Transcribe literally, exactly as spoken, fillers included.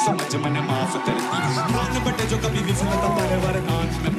समझ मैंने माफ करती। प्राण बटे जो कभी विफलता पर वरदान